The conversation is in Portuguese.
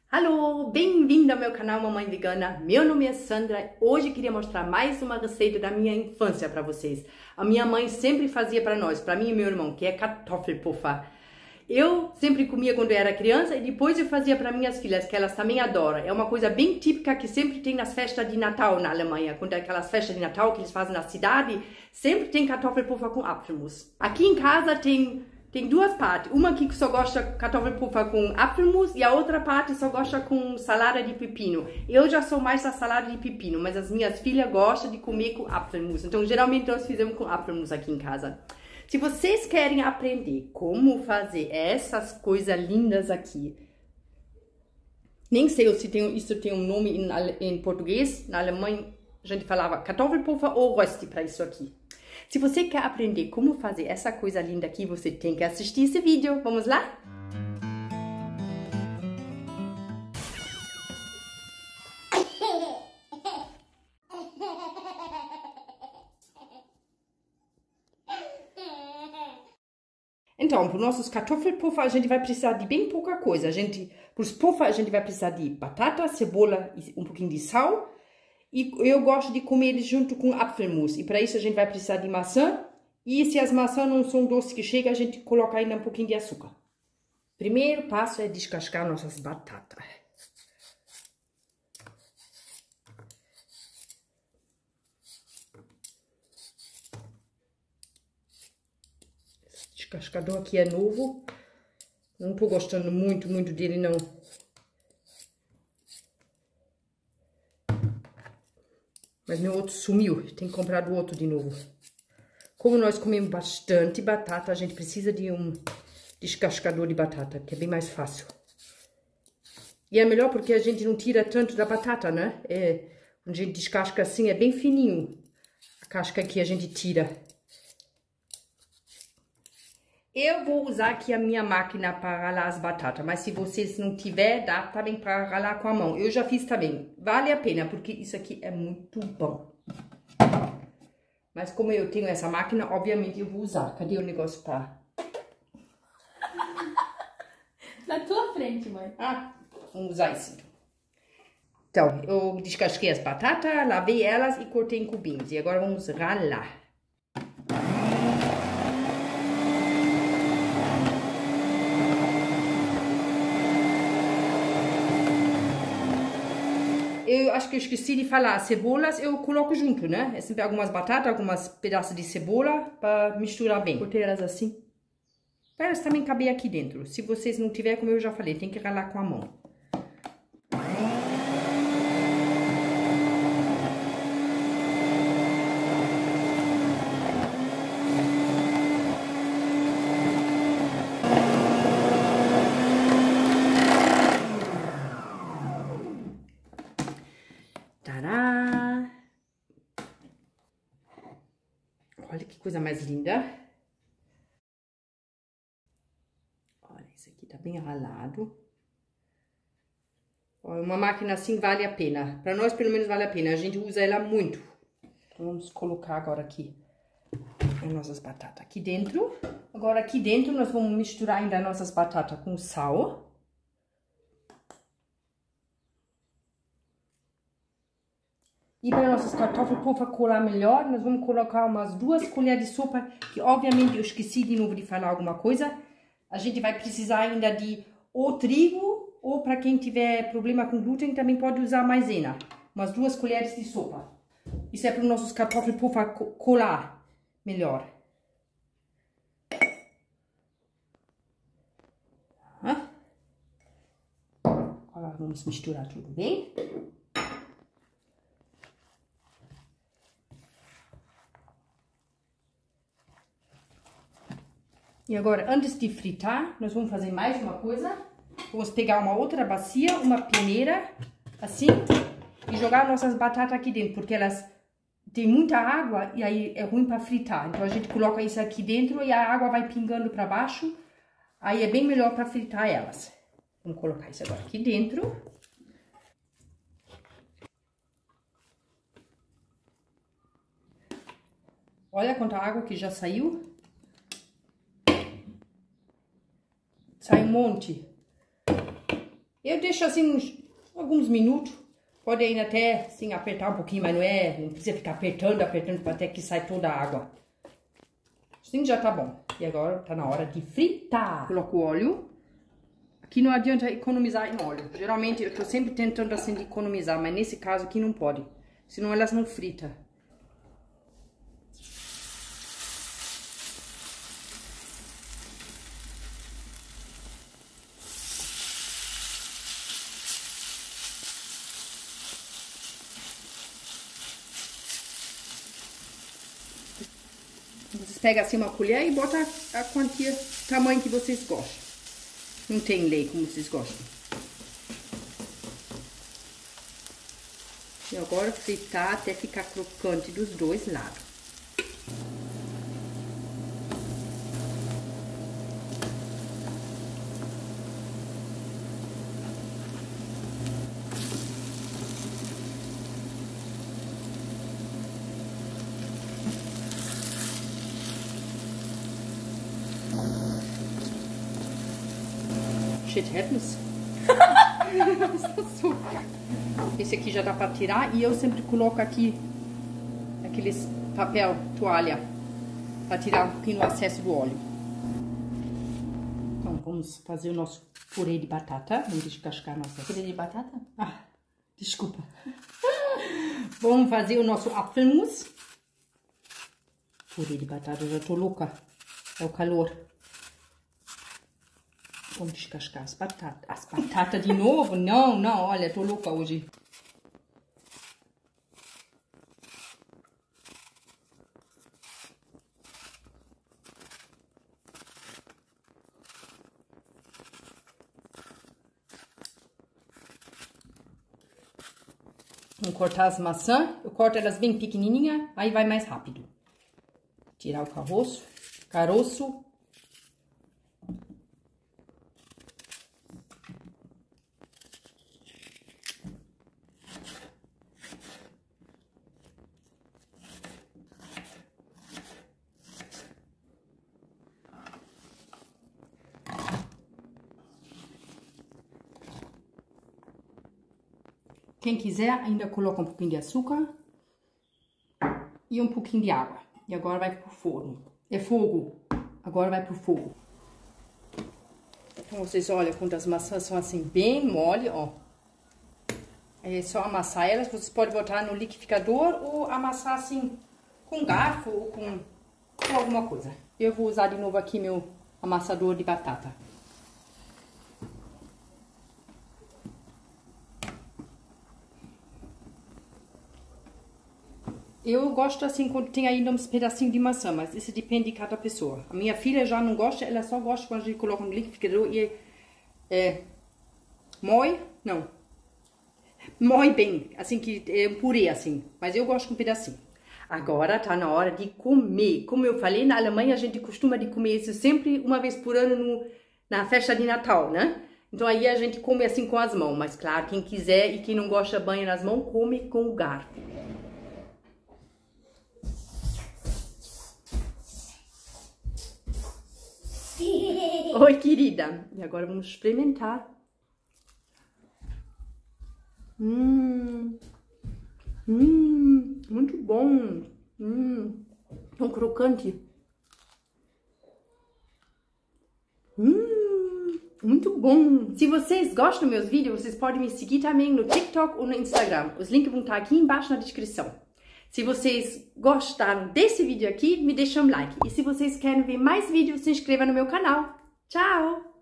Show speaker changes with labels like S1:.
S1: Alô, bem-vindo ao meu canal Mamãe Vegana. Meu nome é Sandra. Hoje queria mostrar mais uma receita da minha infância para vocês. A minha mãe sempre fazia para nós, para mim e meu irmão, que é Kartoffelpuffer. Eu sempre comia quando eu era criança e depois eu fazia para minhas filhas, que elas também adoram. É uma coisa bem típica que sempre tem nas festas de Natal na Alemanha. Quando é aquelas festas de Natal que eles fazem na cidade, sempre tem Kartoffelpuffer com Apfelmus. Aqui em casa tem duas partes. Uma que só gosta de Kartoffelpuffer com Apfelmus e a outra parte só gosta com salada de pepino. Eu já sou mais da salada de pepino, mas as minhas filhas gostam de comer com Apfelmus. Então, geralmente, nós fizemos com Apfelmus aqui em casa. Se vocês querem aprender como fazer essas coisas lindas aqui, nem sei se isso tem um nome em português, na Alemanha a gente falava Kartoffelpuffer ou Rösti para isso aqui. Se você quer aprender como fazer essa coisa linda aqui, você tem que assistir esse vídeo. Vamos lá? Então, para os nossos Kartoffelpuffer, a gente vai precisar de bem pouca coisa. Para os puffer, a gente vai precisar de batata, cebola e um pouquinho de sal. E eu gosto de comer eles junto com Apfelmus. E para isso a gente vai precisar de maçã. E se as maçãs não são doces que chega, a gente coloca ainda um pouquinho de açúcar. Primeiro passo é descascar nossas batatas. Esse descascador aqui é novo. Não tô gostando muito dele, não. Mas meu outro sumiu, tem que comprar o outro de novo. Como nós comemos bastante batata, a gente precisa de um descascador de batata, que é bem mais fácil. E é melhor porque a gente não tira tanto da batata, né? Quando a gente descasca assim, é bem fininho a casca que a gente tira. Eu vou usar aqui a minha máquina para ralar as batatas, mas se vocês não tiver, dá também para ralar com a mão. Eu já fiz também. Vale a pena, porque isso aqui é muito bom. Mas como eu tenho essa máquina, obviamente eu vou usar. Cadê o negócio para...
S2: Na tua frente, mãe.
S1: Ah, vamos usar isso. Então, eu descasquei as batatas, lavei elas e cortei em cubinhos. E agora vamos ralar. Eu acho que eu esqueci de falar, cebolas eu coloco junto, né? É sempre algumas batatas, algumas pedaços de cebola para misturar bem. Cortei elas assim. Para elas também caber aqui dentro. Se vocês não tiverem, como eu já falei, tem que ralar com a mão. Tará! Olha que coisa mais linda. Olha, isso aqui tá bem ralado. Olha, uma máquina assim vale a pena. Para nós, pelo menos, vale a pena. A gente usa ela muito. Então, vamos colocar agora aqui as nossas batatas aqui dentro. Agora, aqui dentro, nós vamos misturar ainda as nossas batatas com sal. E para nossas Kartoffelpuffer colar melhor, nós vamos colocar umas 2 colheres de sopa, que obviamente eu esqueci de novo de falar alguma coisa. A gente vai precisar ainda de ou trigo, ou para quem tiver problema com glúten, também pode usar maisena. Umas 2 colheres de sopa. Isso é para os nossos Kartoffelpuffer colar melhor. Agora vamos misturar tudo bem. E agora, antes de fritar, nós vamos fazer mais uma coisa. Vamos pegar uma outra bacia, uma peneira, assim, e jogar nossas batatas aqui dentro, porque elas têm muita água e aí é ruim para fritar. Então, a gente coloca isso aqui dentro e a água vai pingando para baixo, aí é bem melhor para fritar elas. Vamos colocar isso agora aqui dentro. Olha quanta água que já saiu. Sai um monte. Eu deixo assim alguns minutos. Pode ainda até assim, apertar um pouquinho, mas não precisa ficar apertando até que sai toda a água. Assim já tá bom. E agora tá na hora de fritar. Coloco o óleo. Aqui não adianta economizar em óleo. Geralmente eu tô sempre tentando assim de economizar, mas nesse caso aqui não pode. Senão elas não fritam. Vocês pegam assim uma colher e botam a quantia, o tamanho que vocês gostam. Não tem lei como vocês gostam. E agora fritar até ficar crocante dos dois lados. Shit happens. Esse aqui já dá pra tirar e eu sempre coloco aqui aqueles papel, toalha, pra tirar um pouquinho o excesso do óleo. Então vamos fazer o nosso purê de batata. Vamos descascar a nossa...
S2: Purê de batata?
S1: Ah, desculpa. Vamos fazer o nosso Apfelmus. Purê de batata, eu já tô louca. É o calor. Vamos descascar as batatas. As batatas de novo? Não, não, olha, tô louca hoje. Vamos cortar as maçãs. Eu corto elas bem pequenininhas, aí vai mais rápido. Tirar o caroço. Quem quiser, ainda coloca um pouquinho de açúcar e um pouquinho de água. E agora vai pro forno. É fogo. Agora vai pro fogo. Então, vocês olham quando as maçãs são assim, bem mole, ó. É só amassar elas. Vocês podem botar no liquidificador ou amassar assim, com garfo ou com alguma coisa. Eu vou usar de novo aqui meu amassador de batata. Eu gosto assim quando tem ainda uns pedacinhos de maçã, mas isso depende de cada pessoa. A minha filha já não gosta, ela só gosta quando a gente coloca no liquidificador e moe bem, assim que é um purê assim, mas eu gosto com um pedacinho. Agora tá na hora de comer. Como eu falei, na Alemanha a gente costuma de comer isso sempre uma vez por ano na festa de Natal, né? Então aí a gente come assim com as mãos, mas claro, quem quiser e quem não gosta de banho nas mãos, come com o garfo. Oi, querida. E agora vamos experimentar. Muito bom. Tão crocante. Muito bom. Se vocês gostam dos meus vídeos, vocês podem me seguir também no TikTok ou no Instagram. Os links vão estar aqui embaixo na descrição. Se vocês gostaram desse vídeo aqui, me deixem um like. E se vocês querem ver mais vídeos, se inscreva no meu canal. Tchau!